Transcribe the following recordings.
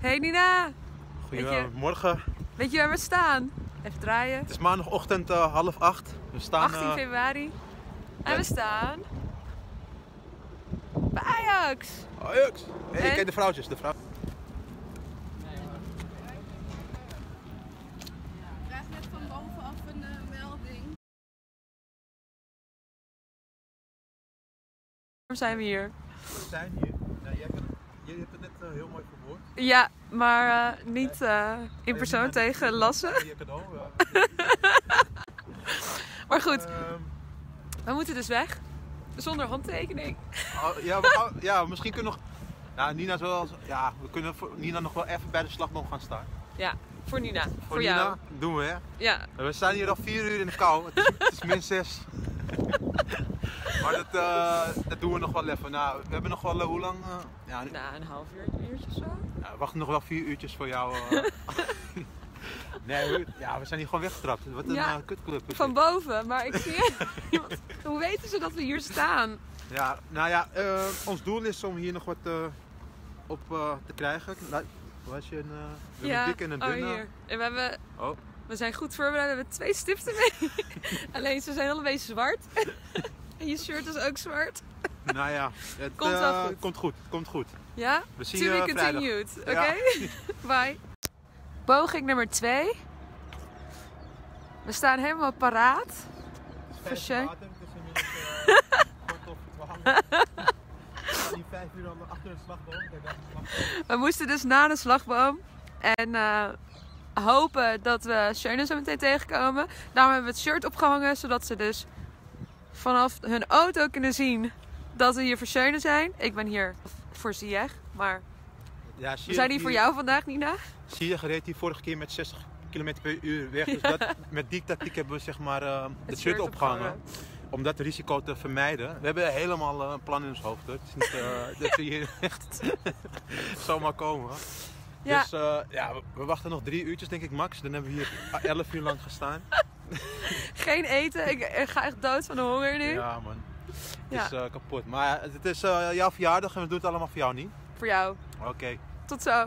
Hey Nina! Goedemorgen. Weet je waar we staan? Even draaien. Het is maandagochtend 7:30. We staan 18 februari. En we staan bij Ajax. Ajax. Hey, En? kijk de vrouwtjes. De vrouw. Ik krijg net van bovenaf een melding. Waarom zijn we hier? We zijn hier. Nou, je hebt het net heel mooi verwoord. Ja, maar niet in persoon tegen Lasse. Je cadeau. Maar goed, we moeten dus weg. Zonder handtekening. Ja, misschien kunnen we nog. Nou, Nina is wel. Ja, we kunnen voor Nina nog wel even bij de slagboom gaan staan. Ja, voor Nina. Voor Nina jou. doen we, hè? Ja. We staan hier al 4 uur in de kou. Het is -6. Maar dat doen we nog wel even. Nou, we hebben nog wel hoe lang? Nou, een half uurtje of zo. Ja, we wachten nog wel 4 uurtjes voor jou. Nee, we zijn hier gewoon weggetrapt. Wat een kutclub. Van boven, maar ik zie hoe weten ze dat we hier staan? Ja, nou ja, ons doel is om hier nog wat op te krijgen. Was je een dik en een dunne? hier. En Oh. we zijn goed voorbereid, we hebben 2 stiften mee. Alleen ze zijn allebei zwart. En je shirt is ook zwart. Nou ja, het Komt wel goed. Komt goed. Ja? We zien To be je continued. Oké? Ja. Bye. Poging nummer 2. We staan helemaal paraat. Het is Versje. water, het is inmiddels kort of 12. We staan hier 5 uur achter de slagboom. Kijk, daar is de slagboom. We moesten dus na de slagboom. En hopen dat we Schöne zo meteen tegenkomen. Daarom hebben we het shirt opgehangen. Zodat ze dus vanaf hun auto kunnen zien dat we hier voor Schöne zijn. Ik ben hier voor Ziyech. Maar Ja, we zijn hier voor jou vandaag, Nina. Zie je, reed hier vorige keer met 60 km per uur weg. Dus met die tactiek hebben we zeg maar het shirt opgehangen. Om dat risico te vermijden. We hebben helemaal een plan in ons hoofd. Hoor. Het is niet dat we hier echt zomaar komen. Ja. Dus we wachten nog 3 uurtjes denk ik max. Dan hebben we hier 11 uur lang gestaan. Geen eten. Ik ga echt dood van de honger nu. Ja man, het Ja. is kapot. Maar het is jouw verjaardag en we doen het allemaal voor jou niet. Voor jou. Oké. Tot zo.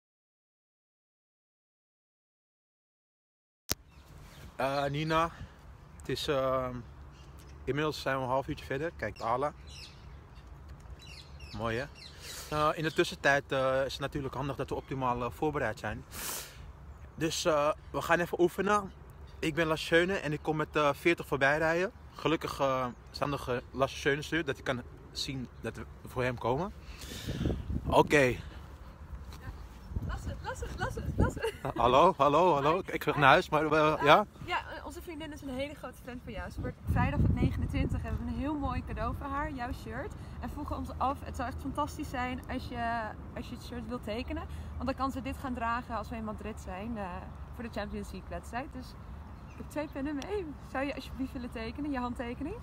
Nina, het is inmiddels zijn we een half uurtje verder. Kijk, Ala. Mooi hè? In de tussentijd is het natuurlijk handig dat we optimaal voorbereid zijn. Dus we gaan even oefenen. Ik ben Lasse Schöne en ik kom met 40 voorbij rijden. Gelukkig staan nog Lasse Schöne stuur, dat ik kan zien dat we voor hem komen. Oké. Lasse. Hallo. Ik ga naar huis, maar ja? Ja, onze vriendin is een hele grote fan van jou. Ze wordt vrijdag op 29 hebben we een heel mooi cadeau voor haar, jouw shirt. En vroegen ons af, het zou echt fantastisch zijn als je het shirt wilt tekenen. Want dan kan ze dit gaan dragen als we in Madrid zijn voor de Champions League wedstrijd. Dus ik heb 2 pennen mee. Zou je alsjeblieft willen tekenen, je handtekening?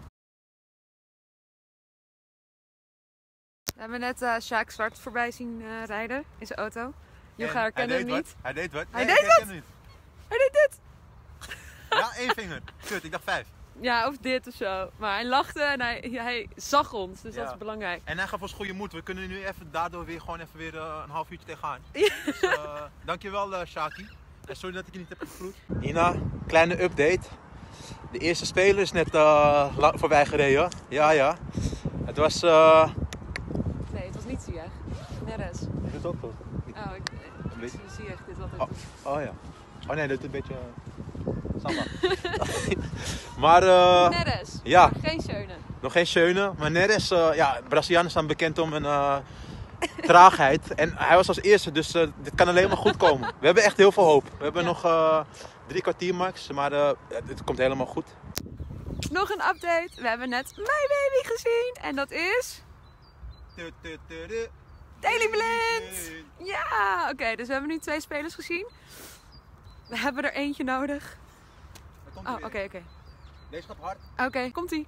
We hebben net Sjaak Zwart voorbij zien rijden in zijn auto. Joega herkende hem niet. Hij deed wat. Hij Nee, deed ik wat? herken hem niet. Hij deed dit! Ja, 1 vinger. Kut, ik dacht 5. Ja, of dit of zo. Maar hij lachte en hij zag ons, dus Ja. dat is belangrijk. En hij gaf ons goede moed. We kunnen nu even daardoor weer een half uurtje tegenaan. Ja. Dus dankjewel Shaki. En sorry dat ik je niet heb gegroet. Nina, kleine update. De eerste speler is net voorbij gereden. Ja. Het was... Nee, het was niet Ziyech. Neres. Is het ook goed? Oh, ik zie echt dit altijd. Oh ja. Oh nee, dat is een beetje... Samba. Maar... Neres. ja. Maar geen Schöne. Nog geen Schöne, maar Neres, Brazilianen staan bekend om een traagheid. En hij was als eerste, dus dit kan alleen maar goed komen. We hebben echt heel veel hoop. We hebben nog 3 kwartier max, maar het komt helemaal goed. Nog een update. We hebben net My Baby gezien. En dat is... Daily Blind! Ja, oké, dus we hebben nu 2 spelers gezien. We hebben er eentje nodig. Oh, oké. Deze gaat hard. Oké, komt-ie.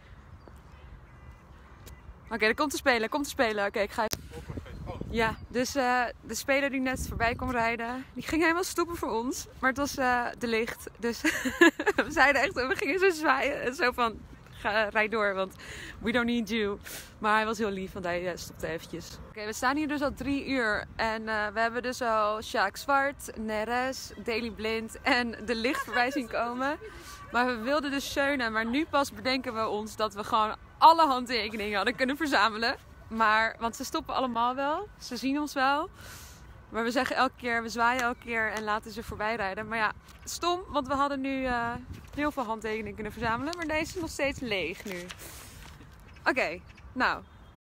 Oké, er komt te spelen. Oké, ik ga even... Ja, dus de speler die net voorbij kwam rijden, die ging helemaal stoppen voor ons. Maar het was de licht. Dus we zeiden echt, we gingen zo zwaaien. Zo van, rijd door, want we don't need you. Maar hij was heel lief, want hij stopte eventjes. Oké, we staan hier dus al 3 uur. En we hebben dus al Sjaak Zwart, Neres, Daily Blind en de licht voorbij zien komen. Maar we wilden dus steunen. Maar nu pas bedenken we ons dat we gewoon alle handtekeningen hadden kunnen verzamelen. Maar, want ze stoppen allemaal wel. Ze zien ons wel. Maar we zeggen elke keer, we zwaaien elke keer en laten ze voorbij rijden. Maar ja, stom, want we hadden nu heel veel handtekeningen kunnen verzamelen. Maar deze is nog steeds leeg nu. Oké, nou.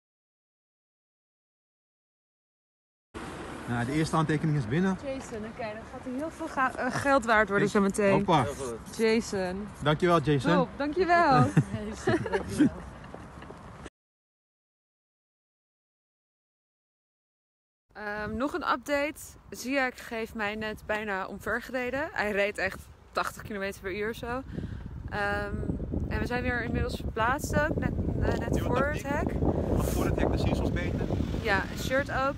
Nou, de eerste handtekening is binnen. Jason, oké, dan gaat hij heel veel geld waard worden zo meteen. Hoppa. Jason. Dankjewel, Jason. Top, dankjewel. Nog een update. Ziak heeft mij net bijna omvergereden. Hij reed echt 80 km per uur of zo. En we zijn weer inmiddels verplaatst ook, net voor het hek. Voor het hek, de zien ze ons beter. Ja, een shirt ook.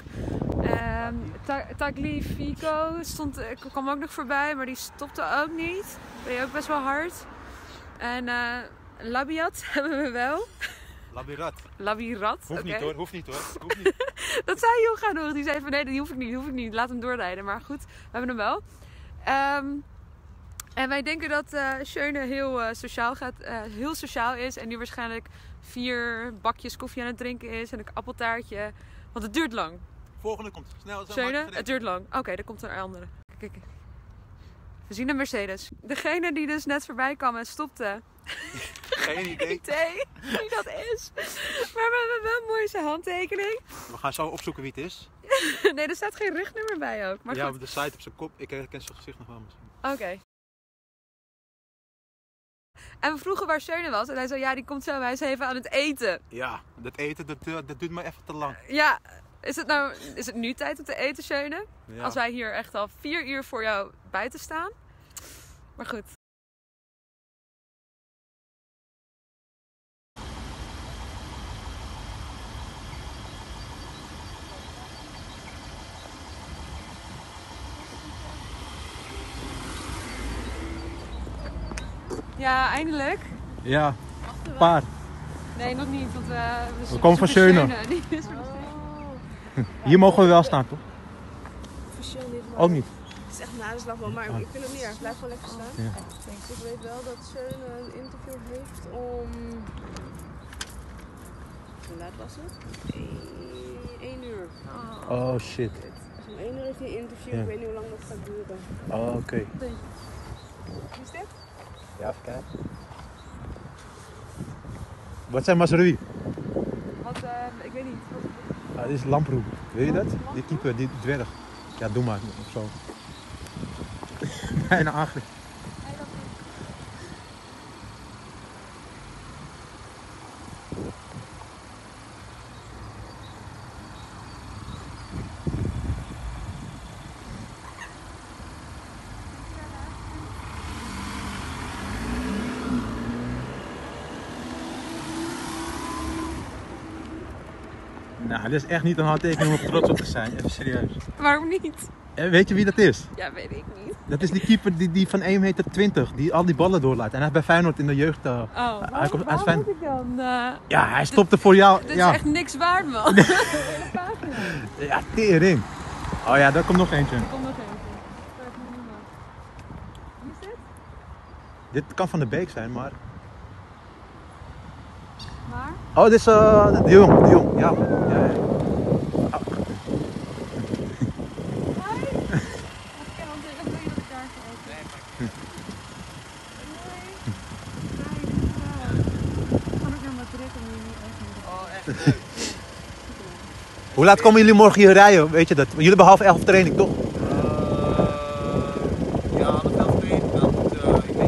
Tagliafico kwam ook nog voorbij, maar die stopte ook niet. Reed ook best wel hard. En Labiat hebben we wel. Labirat. Hoeft okay. niet hoor, hoeft niet hoor. Hoeft niet. Dat zei Joga nog. Die zei van nee, die hoef ik niet. Laat hem doorrijden. Maar goed, we hebben hem wel. En wij denken dat Schöne heel sociaal is. En nu waarschijnlijk 4 bakjes koffie aan het drinken is. En een appeltaartje. Want het duurt lang. Volgende komt. Snel. Schöne, het duurt lang. Oké, er komt een andere. Kijk. We zien een Mercedes. Degene die dus net voorbij kwam en stopte. Geen idee wie dat is. Maar we hebben wel een mooie zijn handtekening. We gaan zo opzoeken wie het is. Nee, er staat geen rugnummer bij ook. Maar ja, goed. op de site op zijn kop. Ik herken zijn gezicht nog wel misschien. Oké. En we vroegen waar Schöne was. En hij zei, ja, die komt zo. Hij is even aan het eten. Ja, dat eten, dat duurt me even te lang. Ja, is het nu tijd om te eten, Schöne? Ja. Als wij hier echt al 4 uur voor jou buiten staan. Maar goed. Ja, eindelijk. Ja, paar. Nee, nog niet, want we komen van Schöne. Hier mogen we wel staan, toch? Officieel niet, maar Ook niet. het is echt na de slag wel. Maar ik vind hem niet erg. Blijf gewoon lekker staan. Ja. Dus ik weet wel dat Schöne een interview heeft om... Hoe laat was het? 1 uur. Oh shit. Dus om 1 uur heeft hij een interview. Ja. Ik weet niet hoe lang dat gaat duren. Oh, oké. Wie is dit? Ja, even kijken. Wat zijn Mazraoui? Ik weet niet. Ah, dit is Lamproe. Weet je dat? Die keeper, die dwerg. Ja, doe maar. Of zo. Bijna aangelijk. Nou, dit is echt niet een handtekening om trots op te zijn. Even serieus. Waarom niet? En weet je wie dat is? Ja, weet ik niet. Dat is die keeper die van 1,20 meter, die al die ballen doorlaat. En hij is bij Feyenoord in de jeugd. Hij komt uit Feyenoord. Moet ik dan? Ja, hij stopte voor jou. Dit Ja. is echt niks waard, man. De hele pagina. Ja, tering. Oh ja, daar komt nog eentje. Er komt nog eentje. Wie is dit? Dit kan Van de Beek zijn, maar... Maar? Oh, dit is de Jong. De Jong, ja. Ja, ja. Oh. Hoi. Ik kan al zeggen, wil je dat ik daar ga eten? Nee, ik ga ook naar Madrid en jullie niet eten. Oh, echt leuk. Hoe laat komen jullie morgen hier rijden? Weet je dat? Jullie hebben 10:30 training, toch? Ja, dat gaat mee. Ik denk dat we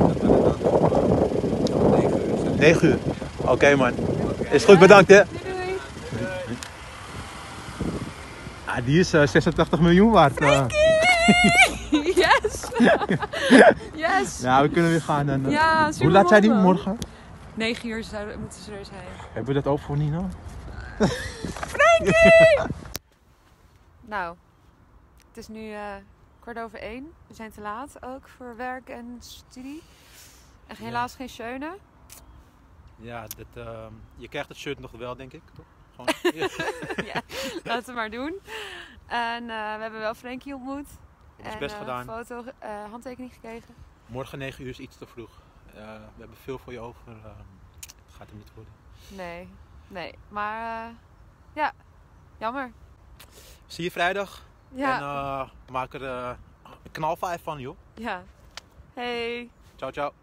dan 9 uur zijn. 9 uur. Oké, man. Is goed, bedankt hè. Doei, doei. Ah, die is 86 miljoen waard. Yes! Yes! Ja, we kunnen weer gaan. En, Ja, super hoe laat zijn die man. morgen? 9 uur moeten ze er zijn. Hebben we dat ook voor Nino? Nou, het is nu 1:15. We zijn te laat ook voor werk en studie. En helaas geen Schöne. Ja, je krijgt het shirt nog wel, denk ik, toch? Gewoon, ja. Ja, laten we maar doen. En we hebben wel Frankie ontmoet. We hebben ons best gedaan. Foto, handtekening gekregen. Morgen 9 uur is iets te vroeg. We hebben veel voor je over. Het gaat hem niet worden. Nee. Maar ja, jammer. Zie je vrijdag. Ja. En maak er een knalvijf van, joh. Ja. Hey. Ciao, ciao.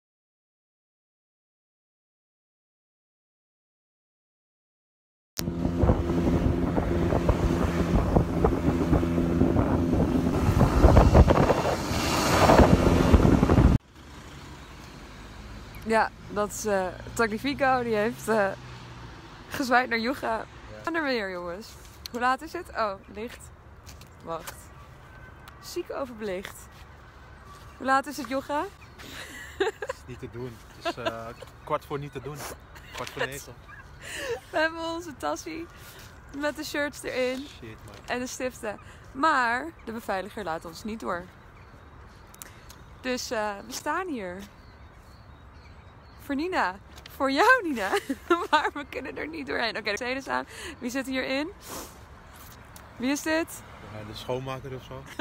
Ja, dat is Taglifico. Die heeft gezwaaid naar Yuga. Ja. En er weer, jongens. Hoe laat is het? Oh, licht. Wacht. Ziek overbelicht. Hoe laat is het, Yuga? Het is niet te doen. Het is 8:15 niet te doen. 8:45. We hebben onze tassie met de shirts erin. Shit, man. En de stiften. Maar de beveiliger laat ons niet door. Dus we staan hier. Voor Nina. Voor jou, Nina. Maar we kunnen er niet doorheen. Oké, Mercedes aan. Wie zit hierin? Wie is dit? Ja, de schoonmaker of zo.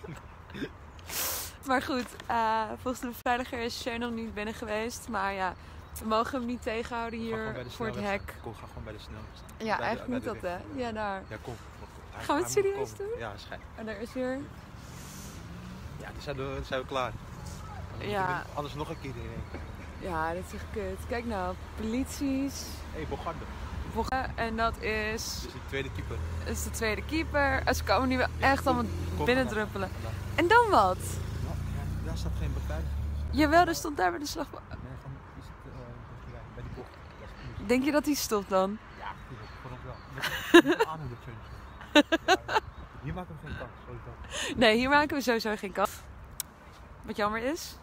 Maar goed, volgens de beveiliger is Sjön nog niet binnen geweest. Maar ja, we mogen hem niet tegenhouden hier voor het hek. Kom, ga gewoon bij de snelweg. Ja, eigenlijk moet dat, hè? Ja, daar. Ja, kom. Gaan we het serieus doen? Ja, schijn. En daar is weer... Ja, dan zijn we klaar. Ja. Anders nog een keer hierheen. Ja, dit is echt kut. Kijk nou, polities. Hé, Bogarde. En dat is... Dus de tweede keeper. Dat is de tweede keeper. En ze komen nu wel echt allemaal binnendruppelen. Ja. En dan wat? Ja, daar staat geen beveiliging. Jawel, er stond daar bij de slagboom. Nee, gewoon is het, bij die bocht. Denk je dat hij stopt dan? Ja, gewoon wel. Aan hoe dat zo is. Hier maken we geen kans, sowieso. Nee, hier maken we sowieso geen kans. Wat jammer is.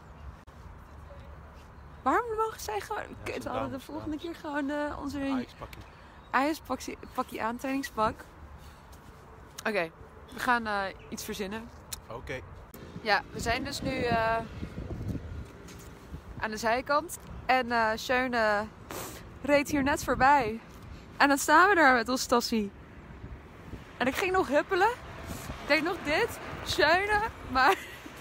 Waarom mogen zij gewoon... Ja, we hadden de volgende keer gewoon onze Ajax-pakje. pakje aan, trainingspak. Oké, we gaan iets verzinnen. Oké. Ja, we zijn dus nu aan de zijkant. En Sjön reed hier net voorbij. En dan staan we daar met onze tassie. En ik ging nog huppelen. Ik deed nog dit. Sjön, maar...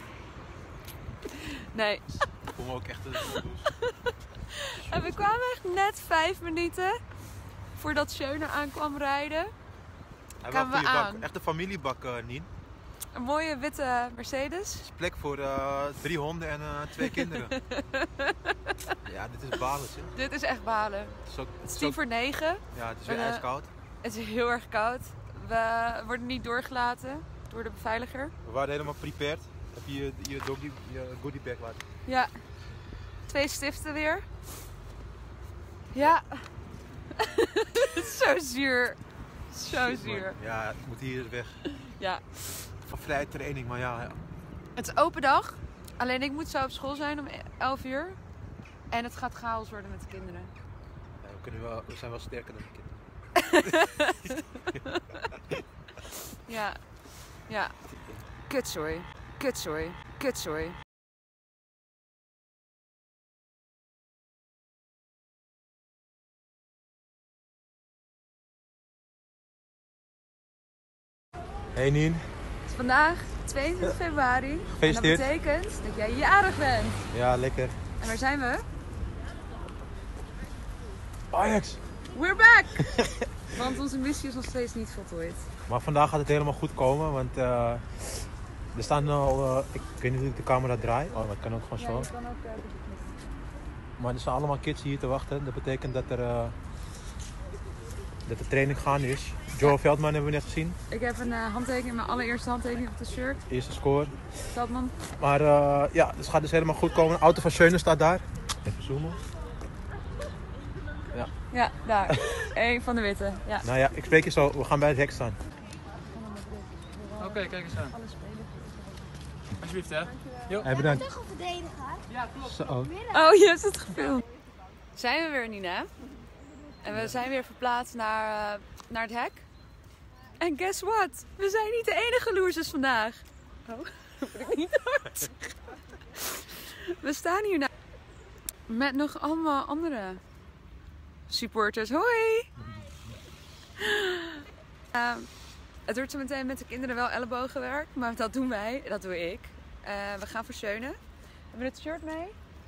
Nee. Ik voel me ook echt een En we kwamen echt net 5 minuten voordat Sjön aankwam rijden. Hij Kwamen wel we een goede aan. bak. Echt een familiebak, Nien. Een mooie witte Mercedes. Er is plek voor 3 honden en 2 kinderen. Ja, dit is balen, hè. Dit is echt balen. Het is 8:50. Ja, het is weer ijskoud. Het is heel erg koud. We worden niet doorgelaten door de beveiliger. We waren helemaal prepared. Heb je je goodie bag laten? Ja. 2 stiften weer. Ja. Zo zuur. Zo Shit, zuur. man. Ja, ik moet hier weg. Ja. Van vrije training, maar ja. Het is open dag. Alleen ik moet zo op school zijn om 11 uur. En het gaat chaos worden met de kinderen. Ja, we zijn wel sterker dan de kinderen. Ja. Ja. Kutzooi. Kutzooi. Kutzooi. Hey Nien. Het is vandaag 22 februari. Gefeliciteerd. En dat betekent dat jij jarig bent. Ja, lekker. En waar zijn we? Ajax. We're back! Want onze missie is nog steeds niet voltooid. Maar vandaag gaat het helemaal goed komen, want er staan al, ik weet niet hoe ik de camera draai. Oh, dat kan ook gewoon zo. Ja, je kan ook Maar er staan allemaal kids hier te wachten. Dat betekent dat de training gaande is. Joel Veldman hebben we net gezien. Ik heb een handtekening, mijn allereerste handtekening op de shirt. Eerste score. Veldman. Maar ja, het gaat dus helemaal goed komen. De auto van Sjön staat daar. Even zoomen. Ja. Ja, daar. Eén van de witte. Ja. Nou ja, ik spreek je zo. We gaan bij het hek staan. Oké, kijk eens aan. Alsjeblieft, hè. Hey, bedankt. Toch een verdediger? Ja, klopt. Zo. Oh, je hebt het gefilmd. Zijn we weer, Nina? En we zijn weer verplaatst naar het hek. En guess what? We zijn niet de enige loersers vandaag. Oh, dat moet ik niet hard zeggen. We staan hier met nog allemaal andere supporters, hoi! Het wordt zo meteen met de kinderen wel ellebogenwerk, maar dat doen wij, dat doe ik. We gaan voor Schöne. We hebben het shirt mee.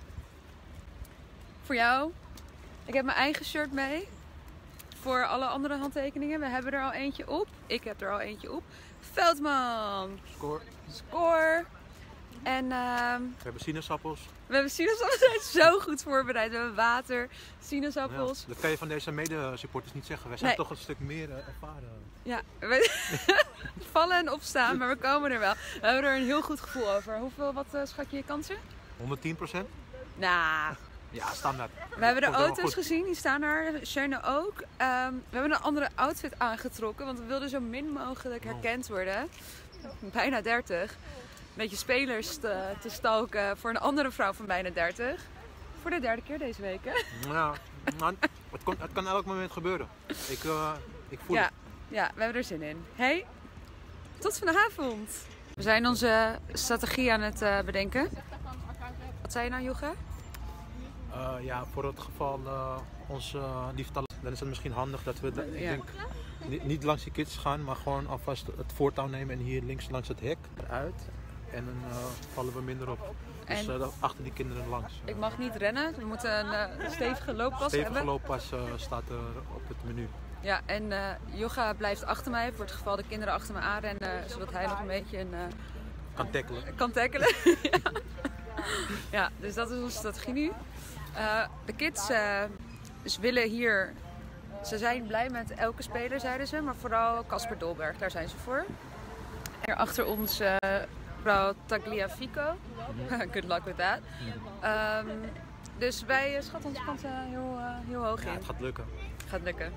Voor jou. Ik heb mijn eigen shirt mee. Voor alle andere handtekeningen. We hebben er al eentje op. Ik heb er al eentje op. Veldman. Score. En We hebben sinaasappels. we hebben sinaasappels. We zijn zo goed voorbereid. We hebben water, sinaasappels. Ja, dat kan je van deze mede-supporters niet zeggen. Wij zijn toch een stuk meer ervaren. Ja, we vallen en opstaan, maar we komen er wel. We hebben er een heel goed gevoel over. Wat schat je je kansen? 110%? Nou, Ja, standaard. we hebben de Komt helemaal auto's goed. gezien, die staan daar. Schöne ook. We hebben een andere outfit aangetrokken, want we wilden zo min mogelijk herkend worden. Bijna 30. Een beetje spelers te stalken voor een andere vrouw van bijna 30. Voor de derde keer deze week, hè? Ja, maar het kan elk moment gebeuren. Ik voel het. Ja, we hebben er zin in. Hey, tot vanavond. We zijn onze strategie aan het bedenken. Wat zei je nou, Jochem? Ja, voor het geval ons diefstal, dan is het misschien handig dat we, ik denk, niet langs die kids gaan, maar gewoon alvast het voortouw nemen en hier links langs het hek eruit. En dan vallen we minder op. Dus achter die kinderen langs. Ik mag niet rennen. We moeten een stevige looppas Stevige hebben. looppas staat er op het menu. Ja, en Yoga blijft achter mij voor het geval de kinderen achter me aanrennen, zodat hij nog een beetje Kan tackelen. kan tackelen. Ja, dus dat is onze strategie nu. De kids dus willen hier, ze zijn blij met elke speler, zeiden ze, maar vooral Casper Dolberg, daar zijn ze voor. Hier achter ons mevrouw Tagliafico. Good luck with that. Dus wij schatten onze kansen heel hoog in. Ja, het gaat lukken. Gaat lukken.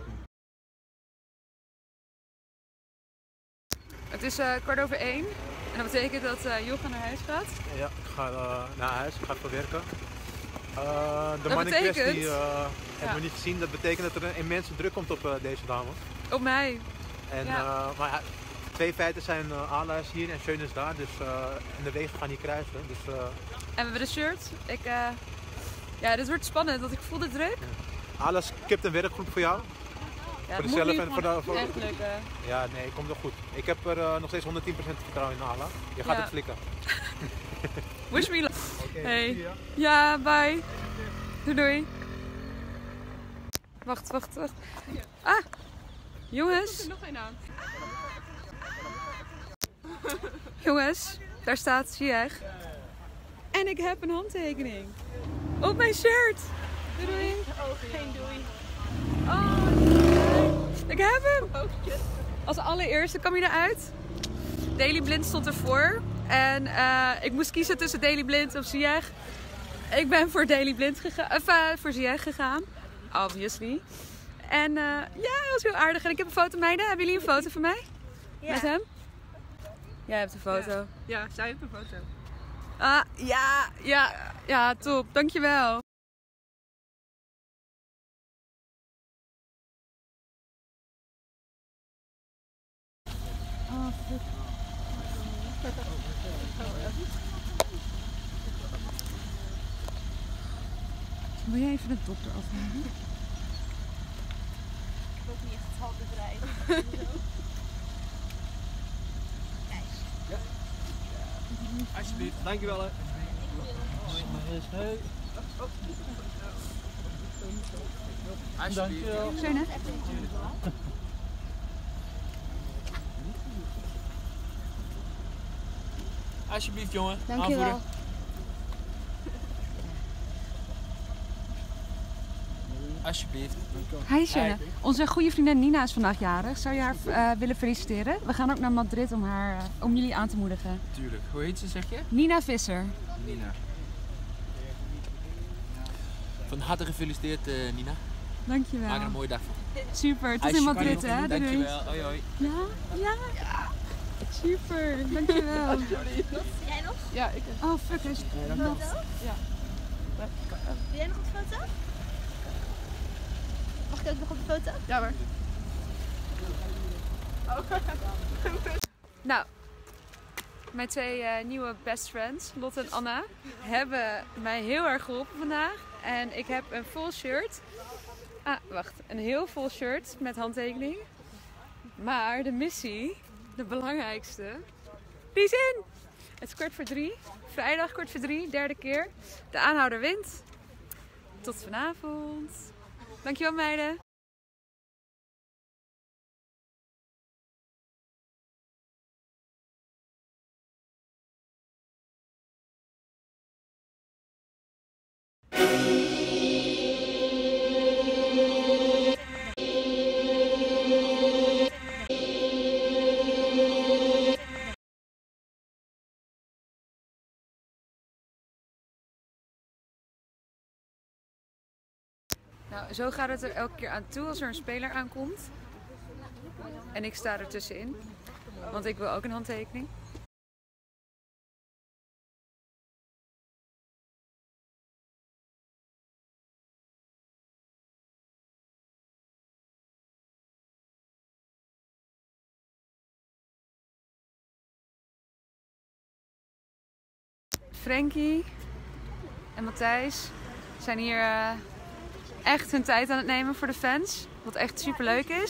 Het is 1:15 en dat betekent dat Jochem naar huis gaat. Ja, ik ga naar huis, ik ga even werken. De Dat man in kwestie betekent- hebben we niet gezien. Dat betekent dat er een immense druk komt op deze dame. Op mij. En, Ja. maar ja, twee feiten zijn Ala is hier en Schöne is daar. Dus, en de wegen gaan niet kruisen. Dus, En we hebben de shirt. Ja, dit wordt spannend, want ik voel de druk. Ala skipt een werkgroep voor jou. Ja, Voor het de moet zelf nu en voor gewoon de- echt lukken. Ja, nee, komt wel goed. Ik heb er nog steeds 110% vertrouwen in Ala. Je gaat Ja. het flikken. Wish me luck. Oké, Hey. zie je. Ja, bye. Doei. Wacht. Ah, jongens. Nog één aan. Jongens, daar staat Ziyech. En ik heb een handtekening. Op mijn shirt. Doei. Oh, geen doei. Oh, ik heb hem. Als allereerste kwam hij eruit. Daily Blind stond ervoor. En ik moest kiezen tussen Daily Blind of Ziyech. Ik ben voor Daily Blind gegaan. Voor Ziyech gegaan. Obviously. En ja, dat was heel aardig. En ik heb een foto. Meiden, hebben jullie een foto van mij? Ja. Met hem? Jij hebt een foto. Ja, zij heeft een foto. Ah, ja, top. Dankjewel. Oh, fuck. Wil jij even de dokter afhalen? Ik wil niet echt het halve bedrijf. Alsjeblieft. Dankjewel hè. Alsjeblieft. Schöne. Alsjeblieft jongen. Dankjewel. Aanvoerder. Alsjeblieft. Hi Schöne. Onze goede vriendin Nina is vandaag jarig. Zou je haar willen feliciteren? We gaan ook naar Madrid om jullie aan te moedigen. Tuurlijk. Hoe heet ze zeg je? Nina Visser. Nina. Van harte gefeliciteerd Nina. Dankjewel. Maak er een mooie dag van. Super. Tot IJsje in kan je Madrid nog hè. doen. Doei. Dankjewel. Hoi hoi. Ja? Super. Dankjewel. Jij nog? Ja, ik. Oh fuck. Hij is... Foto? Ja. Wil jij nog op de foto? Mag ik ook nog op de foto? Ja hoor. Nou, mijn twee nieuwe best friends, Lotte en Anna, hebben mij heel erg geholpen vandaag. En ik heb een vol shirt. Ah, wacht. Een heel vol shirt met handtekening. Maar de missie, de belangrijkste, die is in! Het is 2:45. Vrijdag 2:45, derde keer. De aanhouder wint. Tot vanavond. Dankjewel meiden. Nou, zo gaat het er elke keer aan toe als er een speler aankomt. En ik sta er tussenin, want ik wil ook een handtekening. Frankie en Matthijs zijn hier echt hun tijd aan het nemen voor de fans. Wat echt super leuk is.